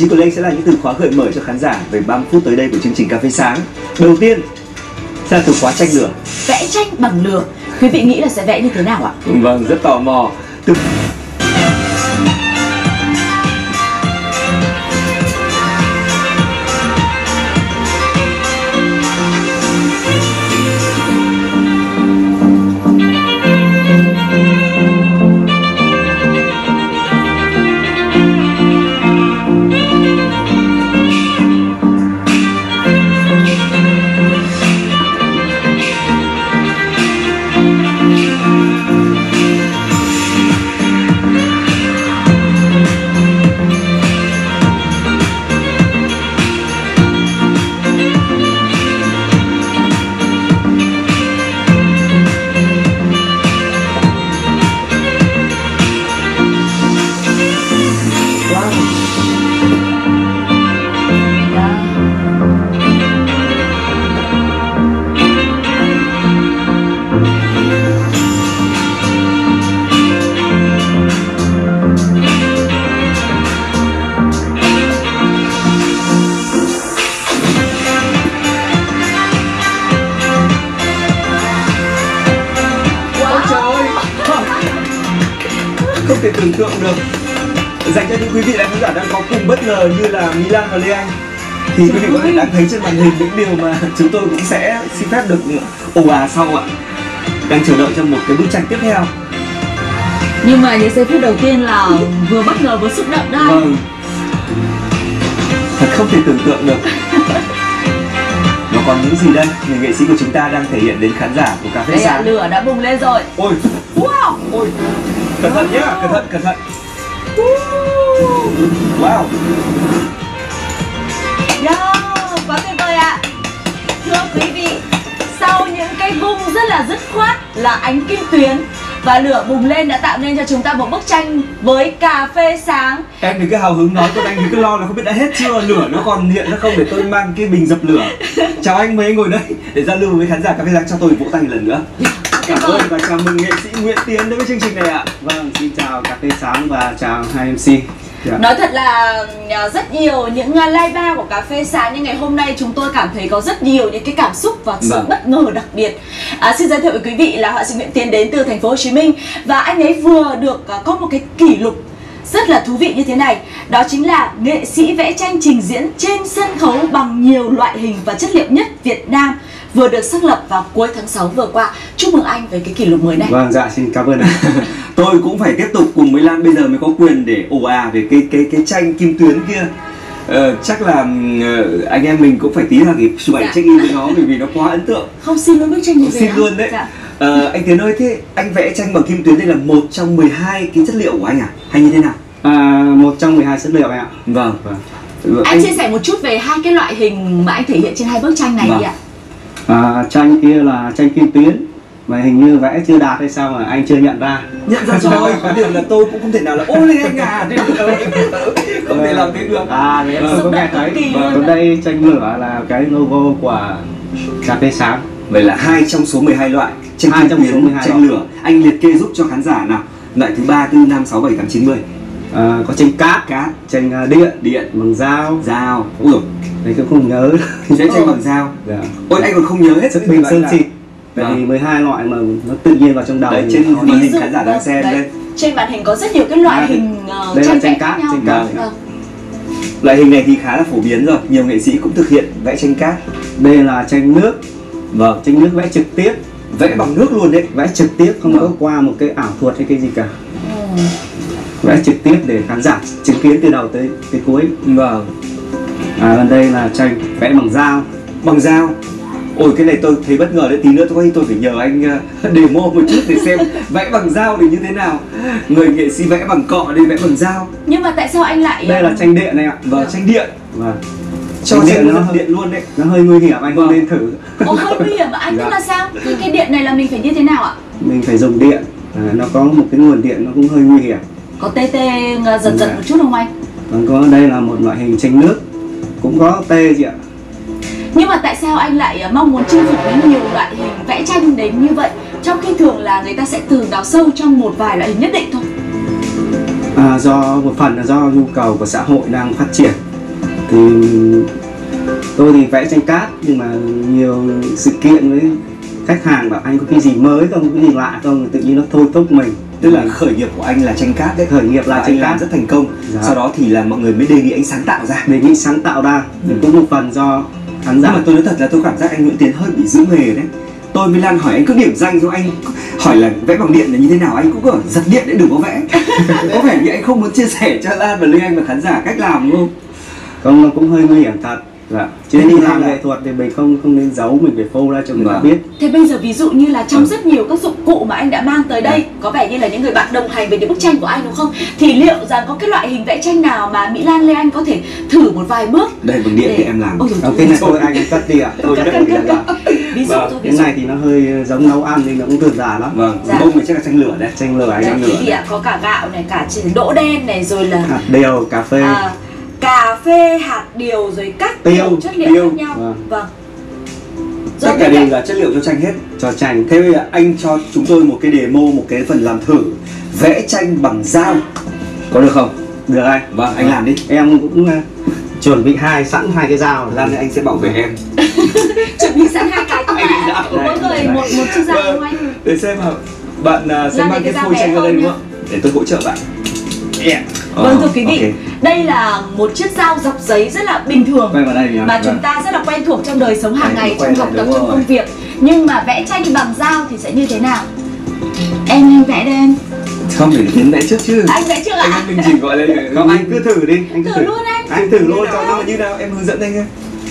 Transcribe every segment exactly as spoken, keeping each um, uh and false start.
trí của Lê Anh sẽ là những từ khóa gợi mở cho khán giả về ba mươi phút tới đây của chương trình Cà phê Sáng. Đầu tiên sẽ là từ khóa tranh lửa. Vẽ tranh bằng lửa. Quý vị nghĩ là sẽ vẽ như thế nào ạ? Vâng, rất tò mò. Từ... Không thể tưởng tượng được. Dành cho những quý vị khán giả đang có cùng bất ngờ như là Milan và Lê Anh thì quý vị có thể đang thấy trên màn hình những điều mà chúng tôi cũng sẽ xin phép được ồ à sau ạ. Đang chờ đợi cho một cái bức tranh tiếp theo. Nhưng mà những giây phút đầu tiên là vừa bất ngờ vừa xúc động đây. Vâng. Thật không thể tưởng tượng được. Nó còn những gì đây? Người nghệ sĩ của chúng ta đang thể hiện đến khán giả của Cà phê Đây Sáng. ạ, lửa đã bùng lên rồi. Ôi, wow, ôi, cẩn thận nhé, cẩn thận, cẩn thận. Wow. Yeah, quá tuyệt vời ạ. Thưa quý vị, sau những cái vung rất là dứt khoát là ánh kim tuyến và lửa bùng lên đã tạo nên cho chúng ta một bức tranh với Cà phê Sáng. Em thì cứ hào hứng nói, còn anh thì cứ lo là không biết đã hết chưa, lửa nó còn hiện ra không để tôi mang cái bình dập lửa. Chào anh, mời anh ngồi đây để giao lưu với khán giả Cà phê Sáng, cho tôi vỗ tay lần nữa. Cảm ơn và chào mừng nghệ sĩ Nguyễn Tiến đến với chương trình này ạ. Vâng, xin chào Cà phê Sáng và chào hai em xê. Yeah. Nói thật là rất nhiều những live bar của Cà phê Sáng nhưng ngày hôm nay chúng tôi cảm thấy có rất nhiều những cái cảm xúc và sự vâng. bất ngờ đặc biệt. À, xin giới thiệu với quý vị là họa sĩ Nguyễn Tiến đến từ thành phố Hồ Chí Minh và anh ấy vừa được có một cái kỷ lục rất là thú vị như thế này. Đó chính là nghệ sĩ vẽ tranh trình diễn trên sân khấu bằng nhiều loại hình và chất liệu nhất Việt Nam, vừa được xác lập vào cuối tháng sáu vừa qua. Chúc mừng anh với cái kỷ lục mới này. Vâng, dạ xin cảm ơn anh. Tôi cũng phải tiếp tục cùng với Lan bây giờ mới có quyền để ồ à về cái cái cái tranh kim tuyến kia. Ờ, chắc là uh, anh em mình cũng phải tí là cái chụp ảnh check in với nó bởi vì nó quá ấn tượng. Không, xin luôn bức tranh như vậy. Xin luôn đấy. Dạ. Ờ, anh Tiến ơi, thế anh vẽ tranh bằng kim tuyến đây là một trong mười hai cái chất liệu của anh à? Hay như thế nào? À, một trong mười hai chất liệu anh ạ. Vâng. Vâng. Anh, anh chia sẻ một chút về hai cái loại hình mà anh thể hiện trên hai bức tranh này vâng. đi ạ. À, tranh kia là tranh kim tuyến mà hình như vẽ chưa đạt hay sao mà anh chưa nhận ra. Nhận ra rồi, có điều là tôi cũng không thể nào là ô lên anh à, không thể làm thế được. À, đấy tôi có nghe thấy. Còn đây tranh lửa là cái logo của Cà phê Sáng. Vậy là hai trong số mười hai loại tranh hai trong số mười hai tranh lửa. Anh liệt kê giúp cho khán giả nào. Loại thứ ba, tư, năm, sáu, bảy, tám, chín, mười. À, có tranh cát, cát, tranh điện, điện bằng dao, dao. Ui dồi, đấy cũng không nhớ. Vẽ tranh bằng dao. Dạ. Ôi anh còn không nhớ hết sức bình sơn xịt. Tại vì mười hai loại mà nó tự nhiên vào trong đầu. Đấy, trên màn hình khán giả đang xem đây. Trên màn hình có rất nhiều cái loại à, hình uh, đây tranh là tranh cát, tranh cát. Vâng. Loại hình này thì khá là phổ biến rồi, nhiều nghệ sĩ cũng thực hiện vẽ tranh cát. Đây là tranh nước. Vâng, tranh nước vẽ trực tiếp, vẽ bằng nước luôn đấy, vẽ trực tiếp không vâng. có qua một cái ảo thuật hay cái gì cả. Ừ. Vẽ trực tiếp để khán giả chứng kiến từ đầu tới tới cuối. Vâng. À, bên đây là tranh vẽ bằng dao. Bằng dao. Ôi cái này tôi thấy bất ngờ đấy, tí nữa tôi tôi phải nhờ anh uh, demo một chút để xem vẽ bằng dao thì như thế nào. Người nghệ sĩ vẽ bằng cọ đây vẽ bằng dao. Nhưng mà tại sao anh lại đây là tranh điện này ạ? Vâng, tranh điện. Vâng. Cho tranh điện nó hơi, điện luôn đấy. Nó hơi nguy hiểm, anh vâng. không nên thử. Ồ, hơi nguy hiểm, anh dạ. tức là sao? Cái, cái điện này là mình phải như thế nào ạ? Mình phải dùng điện. À, nó có một cái nguồn điện nó cũng hơi nguy hiểm. Có tê tê giật giật một chút không anh? Còn có đây là một loại hình tranh nước, cũng có tê chị ạ. Nhưng mà tại sao anh lại mong muốn chinh phục đến nhiều loại hình vẽ tranh đến như vậy, trong khi thường là người ta sẽ từ đào sâu trong một vài loại hình nhất định thôi? À, do một phần là do nhu cầu của xã hội đang phát triển, Thì tôi thì vẽ tranh cát, nhưng mà nhiều sự kiện với khách hàng bảo anh có cái gì mới không, có cái gì lạ không, tự nhiên nó thôi thúc mình. Tức là khởi nghiệp của anh là tranh cát đấy, khởi nghiệp là và tranh anh làm cát rất thành công. Dạ. Sau đó thì là mọi người mới đề nghị anh sáng tạo ra. Đề nghị sáng tạo ra, thì cũng một phần do khán giả. Nhưng mà tôi nói thật là tôi cảm giác anh Nguyễn Tiến hơi bị giữ nghề đấy. Tôi với Lan hỏi anh cứ điểm danh, xong anh hỏi là vẽ bằng điện là như thế nào, anh cũng cứ giật điện để đừng có vẽ. Có vẻ như anh không muốn chia sẻ cho Lan và Lê Anh và khán giả cách làm đúng không? Không, nó cũng hơi nguy hiểm thật. Dạ. Chứ Thế đi thì làm là- nghệ thuật thì mình không không nên giấu, mình phải phô ra cho người ta Vâng. biết. Thế bây giờ ví dụ như là trong rất nhiều các dụng cụ mà anh đã mang tới đây, có vẻ như là những người bạn đồng hành với những bức tranh của anh đúng không? Thì liệu rằng có cái loại hình vẽ tranh nào mà Mỹ Lan, Lê Anh có thể thử một vài bước? Đây bằng điện Để- thì em làm. Ôi dồi Ờ, ôi, cái này ôi thôi anh cất đi ạ. Tôi Cất, cất cất, đi cất, ạ. cất. Ví dụ Vâng. thôi, ví Cái dụ. này thì nó hơi giống nấu ăn thì nó cũng đơn giản lắm. Vâng, Dạ. bông này chắc là tranh lửa đấy. Tranh lửa anh Đấy, ăn quý lửa. vị ạ, có cả gạo này, cả chỉ- đỗ đen này, rồi là Hạt điều, cà phê. à, cà phê, hạt điều, rồi các Tiêu, kiểu chất liệu tiêu. khác nhau. Vâng. Vâng. Tất Rồi cả bên đều cạnh- là chất liệu cho tranh hết. Cho tranh. Thế bây giờ anh cho chúng tôi một cái demo, một cái phần làm thử vẽ tranh bằng dao, có được không? Được anh. Vâng, anh làm đi. Em cũng uh, chuẩn bị hai sẵn hai cái dao. Lan thì anh sẽ bảo vệ em. chuẩn bị sẵn hai cái Hai cái dao. mỗi người Đây. một một chiếc dao Vâng. không anh? Để xem nào. Bạn à, sẽ Lan mang lấy cái cái dao phôi bé tranh ra đây hơn đúng nhá. không? Để tôi hỗ trợ bạn. Yeah. Vâng, thưa quý ok. vị, đây là một chiếc dao dọc giấy rất là bình thường Quay vào đây nhỉ? mà chúng Vâng. ta rất là quen thuộc trong đời sống hàng Đây, ngày, quay trong lại, học tập, đúng trong rồi. công việc. Nhưng mà vẽ tranh bằng dao thì sẽ như thế nào? Em anh vẽ đây anh. Không, để Tiến vẽ trước chứ. Anh vẽ trước ạ? Anh mình chỉ gọi là Không, anh cứ thử đi. Anh cứ Thử luôn anh. Anh thử luôn cho cho nó nó. như nào, em hướng dẫn anh nhé.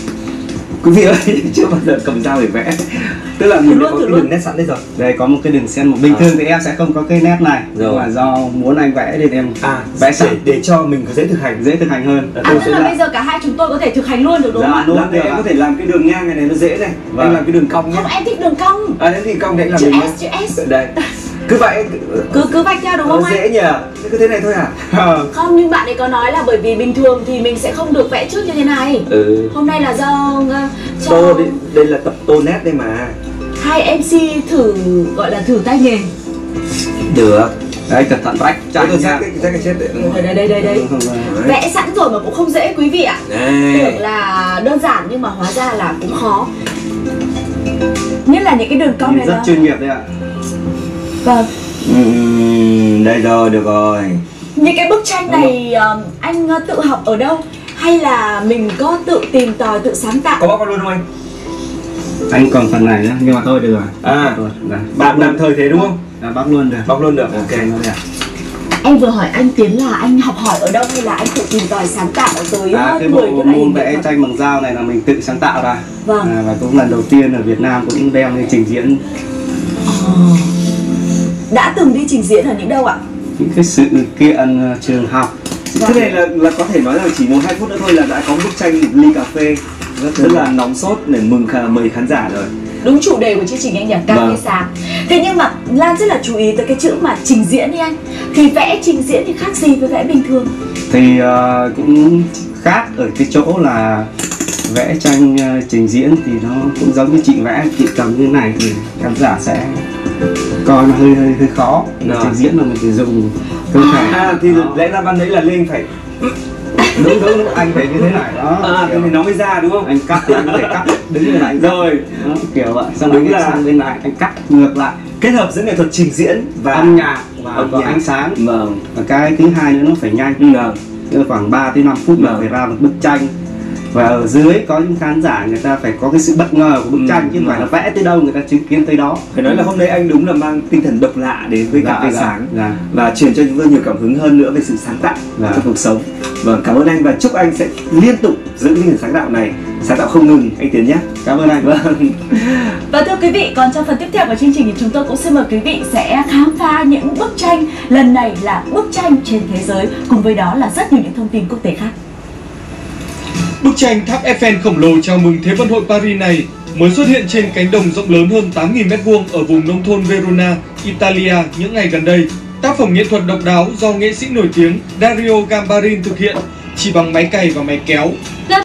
Quý vị ơi, chưa bao giờ cầm dao để vẽ. Tức là mình đã luôn, có thử cái luôn. đường nét sẵn đây rồi. Đây có một cái đường sen, một bình À. thường thì em sẽ không có cái nét này. Rồi. Nhưng mà do muốn anh vẽ nên em À, vẽ để, sẵn để cho mình có dễ thực hành. dễ thực hành hơn. Là À, tôi tức sẽ là làm. bây giờ cả hai chúng tôi có thể thực hành luôn được đúng không Dạ, ạ? luôn. Làm đây em có thể làm cái đường ngang này này nó dễ này. Vâng. Anh làm cái đường cong nhé. Không, em thích đường cong. À thế thì cong đấy là Chữ mình S, chữ S. đây. Cứ vậy Cứ cứ vạch theo đúng nó không anh? dễ nhỉ. Thế cứ thế này thôi à? Không, nhưng bạn ấy có nói là bởi vì bình thường thì mình sẽ không được vẽ trước như thế này. Ừ. Hôm nay là do uh, cho Tô đây, đây là tập tô nét đây mà. hai em xê thử gọi là thử tay nghề. Được. Đấy, cẩn thận vách Chắc chặt tôi nha. chắc cái cái chết đấy. Đây đây đây đây đây. Không, không, không. Vẽ sẵn rồi mà cũng không dễ quý vị ạ. Đây. Tưởng là đơn giản nhưng mà hóa ra là cũng khó. Nhất là những cái đường cong Nhìn này rất đó. chuyên nghiệp đấy ạ. Vâng. Ừm, đây rồi, được rồi. Những cái bức tranh này um, anh uh, tự học ở đâu hay là mình có tự tìm tòi, tự sáng tạo? Có bóc con luôn không anh? Anh còn phần này nữa, nhưng mà thôi được rồi. À, Rồi, dạ. bạn tạm thời thế đúng không? Dạ, bóc luôn được. Bóc luôn được. Ok. Ok. Nó đẹp. Em vừa hỏi anh Tiến là anh học hỏi ở đâu hay là anh tự tìm tòi sáng tạo tới À, uh, cái mười bộ cái loại môn hình nghệ vẽ thuật? tranh bằng dao này là mình tự sáng tạo ra. Vâng. À, và cũng lần đầu tiên ở Việt Nam cũng đem lên trình diễn Ờ. Đã từng đi trình diễn ở những đâu ạ? những cái sự kiện uh, trường học. Thế này là là có thể nói là chỉ một hai phút nữa thôi là đã có bức tranh một ly cà phê rất là nóng sốt để mừng khả, mời khán giả rồi. Đúng chủ đề của chương trình anh nhỉ, cà phê Vâng. sáng. Thế nhưng mà Lan rất là chú ý tới cái chữ mà trình diễn đi anh. Thì vẽ trình diễn thì khác gì với vẽ bình thường? Thì uh, cũng khác ở cái chỗ là vẽ tranh uh, trình diễn thì nó cũng giống như chị vẽ, chị cầm như này thì khán giả sẽ coi nó hơi hơi hơi khó. Rồi. Trình diễn là mình phải dùng cơ thể. À thì Đó. lẽ ra ban đấy là Lên phải đúng đúng đúng, anh phải như thế này đó. à thế Kiểu thì nó mới ra đúng không? anh cắt thì anh có thể cắt đứng như này Rồi. đó, kiểu vậy. Xong Đúng đúng là- là sang bên này anh cắt ngược lại, Kết hợp giữa nghệ thuật trình diễn và âm nhạc và âm có nhạc. ánh sáng. Vâng. Và cái thứ hai nữa nó phải nhanh. Vâng. Tức là khoảng ba tới năm phút là Vâng. phải ra một bức tranh. Và ở dưới có những khán giả người ta phải có cái sự bất ngờ của bức Ừ, tranh chứ không phải là vâng. vẽ tới đâu người ta chứng kiến tới đó. Phải nói là hôm nay anh đúng là mang tinh thần độc lạ đến với cà Dạ, phê dạ, sáng dạ. và truyền cho chúng tôi nhiều cảm hứng hơn nữa về sự sáng tạo Dạ. trong cuộc sống. Vâng, cảm ơn anh và chúc anh sẽ liên tục giữ tinh thần sáng tạo này, sáng tạo không ngừng anh Tiến nhé. Cảm ơn anh. Vâng. Và thưa quý vị, còn trong phần tiếp theo của chương trình thì chúng tôi cũng xin mời quý vị sẽ khám phá những bức tranh. Lần này là bức tranh trên thế giới, cùng với đó là rất nhiều những thông tin quốc tế khác. Bức tranh tháp Eiffel khổng lồ chào mừng Thế vận hội Paris này mới xuất hiện trên cánh đồng rộng lớn hơn tám nghìn mét vuông ở vùng nông thôn Verona, Italia những ngày gần đây. Tác phẩm nghệ thuật độc đáo do nghệ sĩ nổi tiếng Dario Gambarin thực hiện chỉ bằng máy cày và máy kéo.